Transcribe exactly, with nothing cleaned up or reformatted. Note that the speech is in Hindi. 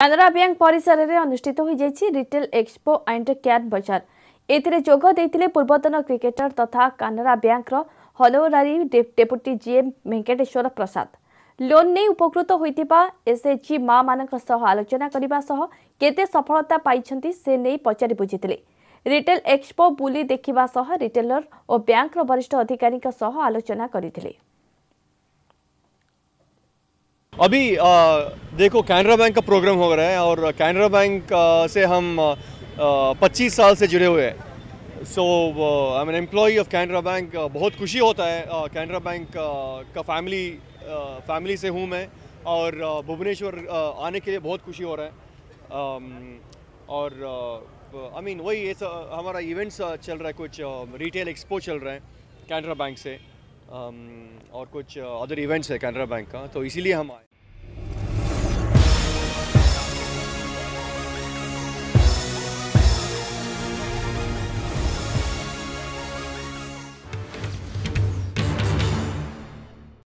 कैनरा बैंक परिसर में अनुष्ठित हो रिटेल एक्सपो एंड कैट बजार एथिरे जोग देइथिले पूर्वतन क्रिकेटर तथा Canara Bank honorary deputy GM Venkateshwar Prasad. Loan नहीं उपकृत होइतिबा एसएचजी मां मानक सह आलोचना करिबा सह केते सफलता पाइछंती से नहीं पचारि बुझिथिले। रिटेल एक्सपो बुली देखिबा सह रिटेलर और बैंक वरिष्ठ अधिकारी सह आलोचना करिथिले। अभी आ, देखो कैनरा बैंक का प्रोग्राम हो रहा है और कैनरा बैंक आ, से हम पच्चीस साल से जुड़े हुए हैं। So I am an employee of Canara Bank. बहुत खुशी होता है कैनरा बैंक का फैमिली फैमिली से हूँ मैं और भुवनेश्वर आने के लिए बहुत खुशी हो रहा है। um, और आई मीन वही ऐसा हमारा इवेंट्स चल रहा है, कुछ रिटेल एक्सपो चल रहा है कैनरा बैंक से um, और कुछ अदर इवेंट्स है कैनरा बैंक का, तो इसीलिए हम आए।